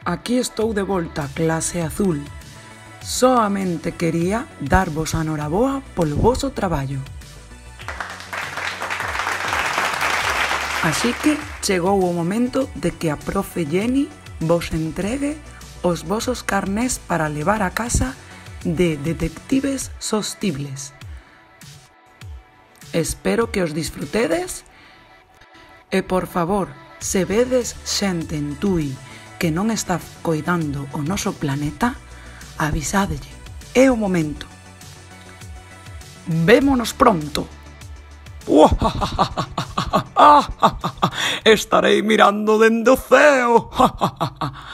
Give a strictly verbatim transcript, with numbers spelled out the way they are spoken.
Aquí estou de volta, clase azul. Soamente quería darvos a noraboa polo voso traballo. Así que chegou o momento de que a profe Jenny vos entregue os vosos carnés para levar a casa de detectives sostibles. Espero que os disfrutedes e, por favor, se vedes xente en Tui que non está coidando o noso planeta, avisádelle. É o momento. Vémonos pronto. Estarei mirando dende o ceo.